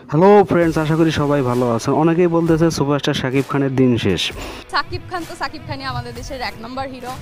Hello friends, আশা করি সবাই ভালো আছেন। অনেকেই বলতেছে সুপারস্টার শাকিব খানের দিন শেষ। সাকিব খান তো সাকিব খানই আমাদের দেশের এক নম্বর হিরো।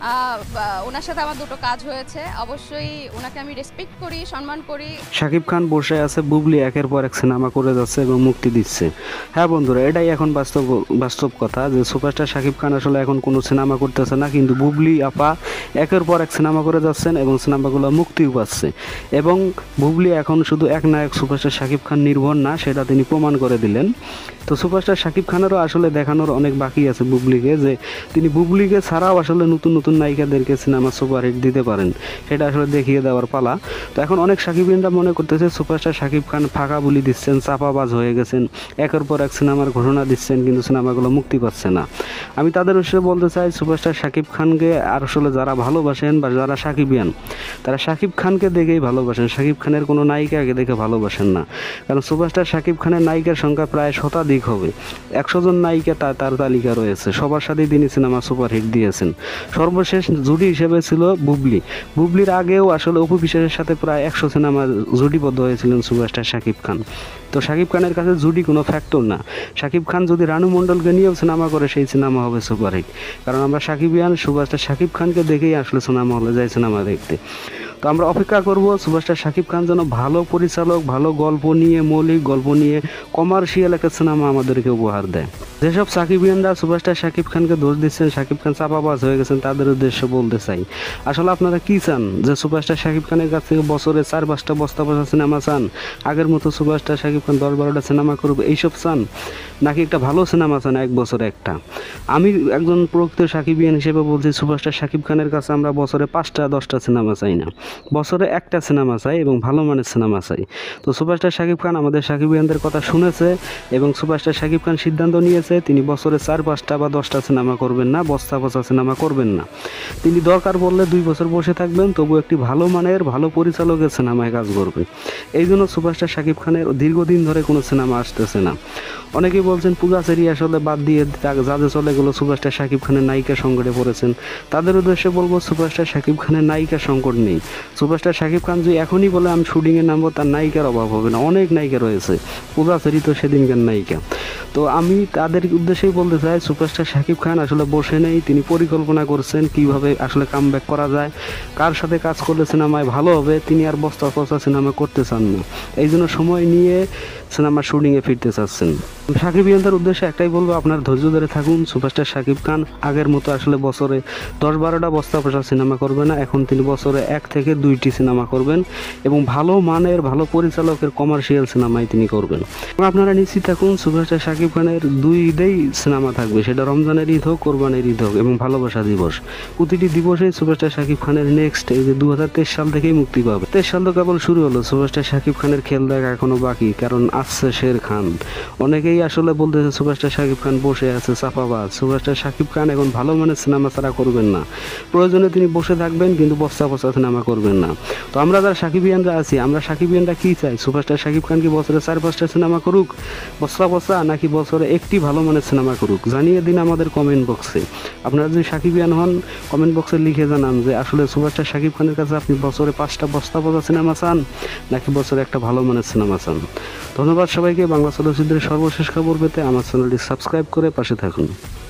ওনার সাথে আমার দুটো কাজ হয়েছে, অবশ্যই ওনাকে আমি রেসপেক্ট করি, সম্মান করি। শাকিব খান বসে আছে, বুবলি একের পর এক সিনেমা করে যাচ্ছে এবং মুক্তি দিচ্ছে। হ্যাঁ বন্ধুরা, এটাই এখন বাস্তব কথা যে সুপারস্টার শাকিব খান আসলে এখন কোনো সিনেমা করতেছে না, কিন্তু বুবলি আপা একের পর এক সিনেমা করে যাচ্ছেন এবং সিনেমাগুলো মুক্তিও পাচ্ছে। এবং বুবলি এখন শুধু এক নায়ক সুপারস্টার শাকিব খান নির্ভর না, সেটা তিনি প্রমাণ করে দিলেন। তো সুপারস্টার শাকিব খানেরও আসলে দেখানোর অনেক বাকি আছে বুবলিকে, যে তিনি বুবলিকে ছাড়াও আসলে নতুন নতুন নায়িকাদেরকে সিনেমা সুপারহিট দিতে পারেন, সেটা আসলে দেখিয়ে দেওয়ার পালা। তো এখন অনেক সাকিবিয়ানরা মনে করতেছে সুপারস্টার শাকিব খান ফাঁকা বুলি দিচ্ছেন, চাপাবাজ হয়ে গেছেন, একের পর এক সিনেমার ঘোষণা দিচ্ছেন কিন্তু সিনেমাগুলো মুক্তি পাচ্ছে না। আমি তাদের উদ্দেশ্যে বলতে চাই, সুপারস্টার শাকিব খানকে আর আসলে যারা ভালোবাসেন বা যারা সাকিবিয়ান, তারা শাকিব খানকে দেখেই ভালোবাসেন, শাকিব খানের কোনো নায়িকাকে দেখে ভালোবাসেন না। কারণ সুপারস্টার শাকিব খানের নায়িকার সংখ্যা প্রায় শতাধিক হবে, 100 জন নায়িকা তার তালিকা রয়েছে, সবার সাথেই তিনি সিনেমা সুপারহিট দিয়েছেন। সর্বশেষ জুটি হিসেবে ছিল বুবলি। বুবলির আগেও আসলে অপু বিশ্বাসের সাথে প্রায় 100 সিনেমা জুটিবদ্ধ হয়েছিলেন সুপারস্টার শাকিব খান। তো শাকিব খানের কাছে জুটি কোনো ফ্যাক্টর না। শাকিব খান যদি রানু মণ্ডলকে নিয়েও সিনেমা করে, সেই সিনেমা হবে সুপারহিট। কারণ আমরা সাকিবিয়ান, সুপারস্টার শাকিব খানকে দেখেই আসলে সিনেমা হলে যাই সিনেমা দেখতে। তো আমরা অপেক্ষা করব সুপারস্টার শাকিব খান যেন ভালো পরিচালক, ভালো গল্প নিয়ে, মৌলিক গল্প নিয়ে কমার্শিয়াল একটা সিনেমা আমাদেরকে উপহার দেয়। যেসব সাকিবিয়ানরা সুপারস্টার শাকিব খানকে দোষ দিচ্ছেন, শাকিব খান চাপাবাজ হয়ে গেছেন, তাদের উদ্দেশ্যে বলতে চাই, আসলে আপনারা কি চান? যে সুপারস্টার শাকিব খানের কাছ থেকে বছরে 4-5টা বস্তা সিনেমা চান? আগের মতো সুপারস্টার শাকিব খান 10-12টা সিনেমা করবে, এইসব চান? নাকি একটা ভালো সিনেমা চান এক বছরে একটা? আমি একজন প্রকৃত সাকিবিয়ান হিসেবে বলছি, সুপারস্টার শাকিব খানের কাছে আমরা বছরে 5টা-10টা সিনেমা চাই না, বছরে একটা সিনেমা চাই এবং ভালো মানের সিনেমা চাই। তো সুপারস্টার শাকিব খান আমাদের সাকিবিয়ানদের কথা শুনেছে এবং সুপারস্টার শাকিব খান সিদ্ধান্ত নিয়েছে তিনি বছরে 4-5টা বা 10টা সিনেমা করবেন না, বস্তা সিনেমা করবেন না। তিনি দরকার পড়লে 2 বছর বসে থাকবেন, তবু একটি ভালো মানের, ভালো পরিচালকের সিনেমায় কাজ করবে। এই জন্য সুপারস্টার শাকিব খানের দীর্ঘদিন ধরে কোনো সিনেমা আসতেছে না। অনেকেই বলছেন পূজাচেরি আসলে বাদ দিয়ে যাদের চলে গেলো, সুপারস্টার শাকিব খানের নায়িকা সংকটে পড়েছেন। তাদের উদ্দেশ্যে বলবো, সুপারস্টার শাকিব খানের নায়িকা সংকট নেই। সুপারস্টার শাকিব খান যদি এখনই বলে আমি শুটিংয়ে নামবো, তার নায়িকার অভাব হবে না, অনেক নায়িকা রয়েছে। পূজাচেরি তো সেদিনকার নায়িকা। তো আমি তাদের উদ্দেশ্যেই বলতে চাই, সুপারস্টার শাকিব খান আসলে বসে নেই, তিনি পরিকল্পনা করছেন কিভাবে আসলে কামব্যাক করা যায়, কার সাথে কাজ করলে সিনেমায় ভালো হবে। তিনি আর বস্তা সিনেমা করতে চান না, এই জন্য সময় নিয়ে সিনেমার শুটিংয়ে ফিরতে চাচ্ছেন। সাকিবিয়ানদের উদ্দেশ্যে একটাই বলবো, আপনার ধৈর্য ধরে থাকুন। সুপারস্টার শাকিব খান আগের মতো আসলে বছরে 10-12টা বস্তা সিনেমা করবে না, এখন তিনি বছরে 1 থেকে 2টি সিনেমা করবেন এবং ভালো মানের, ভালো পরিচালকের কমার্শিয়াল সিনেমাই তিনি করবেন। এবং আপনারা নিশ্চিত থাকুন, সুপারস্টার শাকিব খানের 2 ঈদেই সিনেমা থাকবে, সেটা রমজানের ঈদ হোক, কোরবানির ঈদ হোক এবং ভালোবাসা দিবস। প্রতিটি দিবসেই সুপারস্টার শাকিব খানের নেক্সট এই যে 2023 সাল থেকেই মুক্তি পাবে। 23 সাল তো কেবল শুরু হলো, সুপারস্টার শাকিব খানের খেল দেখা এখনো বাকি, কারণ আসছে শের খান। অনেকেই আসলে বলতেছে সুপারস্টার শাকিব খান বসে আছে, চাপাবাজ। সুপারস্টার শাকিব খান এখন ভালো মানের সিনেমা ছাড়া করবেন না, প্রয়োজনে তিনি বসে থাকবেন কিন্তু বস্তা সিনেমা করবেন না। তো আমরা যারা সাকিবিয়ানরা আছি, আমরা সাকিবিয়ানরা কি চাই? সুপারস্টার শাকিব খান কি বছরে 4-5টা সিনেমা করুক বস্তা, নাকি বছরে একটি ভালো মানের সিনেমা করুক? জানিয়ে দিন আমাদের কমেন্ট বক্সে। আপনারা যদি সাকিবিয়ান হন, কমেন্ট বক্সে লিখে জানান যে আসলে সুপারস্টার শাকিব খানের কাছে আপনি বছরে 5টা বস্তা সিনেমা চান, নাকি বছরে একটা ভালো মানের সিনেমা চান। ধন্যবাদ সবাইকে। বাংলা চলচ্চিত্রের সর্বশেষ খবর পেতে আমার চ্যানেলটি সাবস্ক্রাইব করে পাশে থাকুন।